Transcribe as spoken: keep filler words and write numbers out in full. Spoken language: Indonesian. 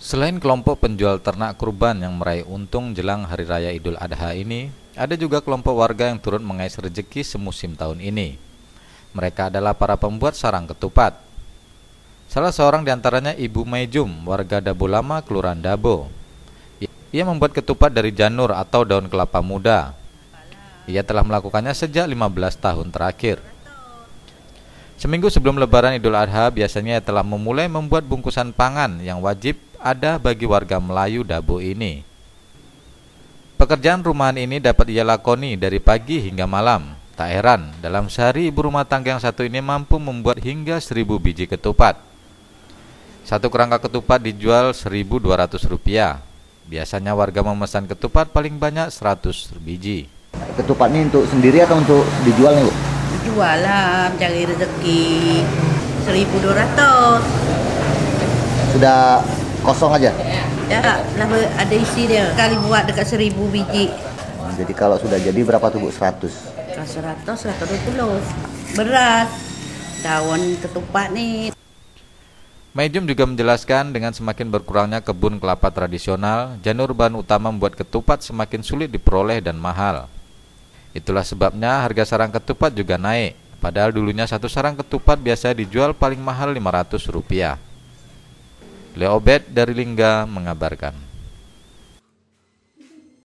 Selain kelompok penjual ternak kurban yang meraih untung jelang Hari Raya Idul Adha ini, ada juga kelompok warga yang turut mengais rezeki semusim tahun ini. Mereka adalah para pembuat sarang ketupat. Salah seorang diantaranya Ibu Maijum, warga Dabo Lama, Kelurahan Dabo. Ia membuat ketupat dari janur atau daun kelapa muda. Ia telah melakukannya sejak lima belas tahun terakhir. Seminggu sebelum Lebaran Idul Adha, biasanya ia telah memulai membuat bungkusan pangan yang wajib ada bagi warga Melayu Dabo ini. Pekerjaan rumahan ini dapat ia lakoni dari pagi hingga malam. Tak heran, dalam sehari ibu rumah tangga yang satu ini mampu membuat hingga seribu biji ketupat. Satu kerangka ketupat dijual seribu dua ratus rupiah. Biasanya warga memesan ketupat paling banyak seratus biji. Ketupat ini untuk sendiri atau untuk dijual nih, Bu? Dijual lah, mencari rezeki. seribu dua ratus. Sudah kosong aja? Ya, lah ada isi dia. Kali buat dekat seribu biji. Jadi kalau sudah jadi berapa tuh, Bu? seratus? Kalau seratus, seratus dua puluh. Beras, daun ketupat nih. Maijum juga menjelaskan dengan semakin berkurangnya kebun kelapa tradisional, janur bahan utama membuat ketupat semakin sulit diperoleh dan mahal. Itulah sebabnya harga sarang ketupat juga naik. Padahal dulunya satu sarang ketupat biasa dijual paling mahal lima ratus rupiah. Leo Obed dari Lingga mengabarkan.